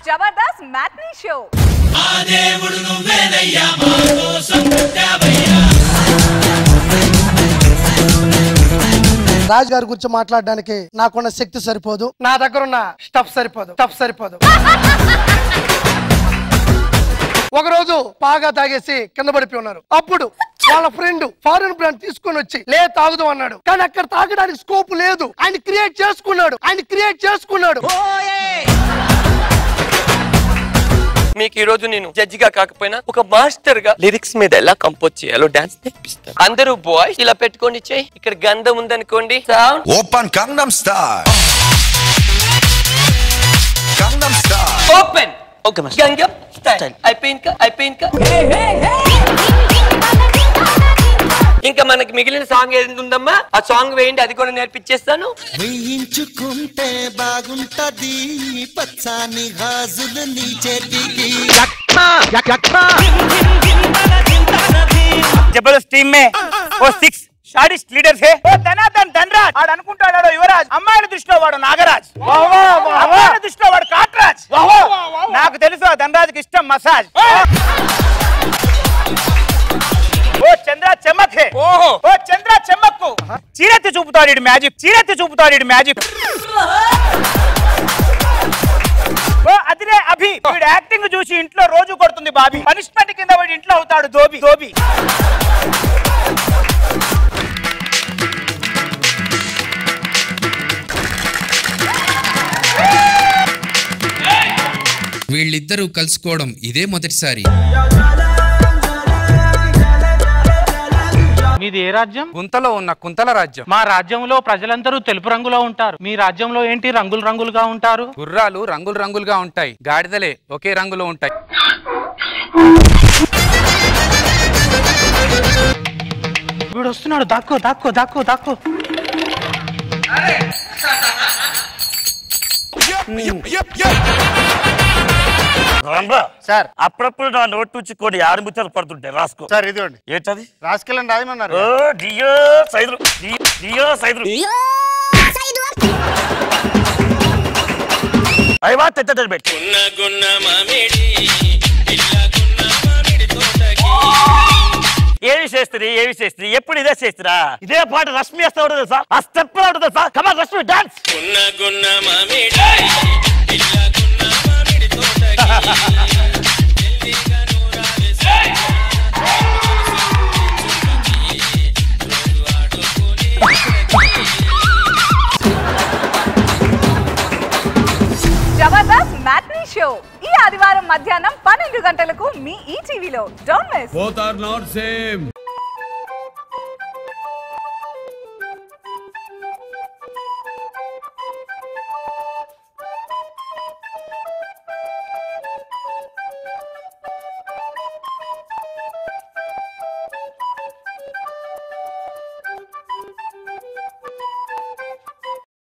Jabardasth Matni show. Raj గారి గురించి మాట్లాడడానికి నాకున్న శక్తి సరిపోదు, నా దగ్గర ఉన్న స్టఫ్ సరిపోదు. ఒకరోజు బాగా తాగేసి కింద పడిపోయి ఉన్నారు. అప్పుడు వాళ్ళ ఫ్రెండ్ ఫారెన్ బ్రాండ్ తీసుకొని వచ్చి లే తాగుదాం అన్నాడు. కానీ అక్కడ తాగడానికి స్కోప్ లేదు. ఆయన క్రియేట్ చేసుకున్నాడు. మీకు ఈ రోజు నేను జడ్జిగా కాకపోయినా ఒక మాస్టర్ గా లిరిక్స్ మీద ఎలా కంపోజ్ చేయాలో డాన్స్ నేర్పిస్తాను. అందరూ బాయ్స్ ఇలా పెట్టుకోండి చెయ్యి. ఇక్కడ గంధం ఉందనుకోండి, sound open Gangnam style. Open Gangnam style. అయిపోయింది. ఇంకా మనకి మిగిలిన సాంగ్ ఏది ఉందమ్మా, ఆ సాంగ్ వేయండి, అది కూడా నేర్పించేస్తాను. వేయించుకుంటే బాగుంటది పచ్చాని గాజులు నీ చేతికి. जबरदस्त टीम में वो 6 शाडिस्ट लीडर्स है. वो धनाधन धनराज आड़ అనుకుంటాడు యువరాజ్, అమ్మాయిల దృష్టిలో వాడు నాగరాజ్, అమ్మాయిల దృష్టిలో వాడు కాట్రాజ్. నాకు తెలుసు ధనరాజ్ కి ఇష్టం మసాజ్. ఓ చంద్ర చమక్ హే, ఓ చంద్ర చమక్ కు చీరెత్తి చూపుతాడు ఈ మ్యాజిక్. ఓ అదిరే అభి, వీడు యాక్టింగ్ చూసి ఇంట్లో రోజు కొడుతుంది బాబీ. పనిష్మెంట్ కింద వీడు ఇంట్లో అవుతాడు దోబి. వీళ్ళిద్దరూ కలుసుకోవడం ఇదే మొదటిసారి. మీది ఏ రాజ్యం? గుంతలో ఉన్న కుంతల రాజ్యం. మా రాజ్యంలో ప్రజలందరూ తెలుపు రంగులో ఉంటారు. మీ రాజ్యంలో ఏంటి రంగులుగా ఉంటారు? గుర్రాలు రంగులుగా ఉంటాయి, గాడిదలే ఒకే రంగులో ఉంటాయి. వీడు వస్తున్నాడు, దాక్కో. సార్ అప్పుడప్పుడు నా నోట్ నుంచి కొన్ని ఆరుముత్యాలు పడుతుంటాయి, రాసుకో సార్. ఇదిగోండి. ఏంటది? రాసుకెళ్ళండి రాయమన్నారు. ఏవి చేస్తుంది ఎప్పుడు ఇదే చేస్తురా? ఇదే పాట రష్మి వేస్తా ఉంటుంది సార్. ఆ స్టెప్ ఉంటుంది sir. Come on Rashmi dance. Jabardasth Matni show. ఈ ఆదివారం మధ్యాహ్నం 12 గంటలకు మీ ఈటీవీలో. Don't miss. Both are not same.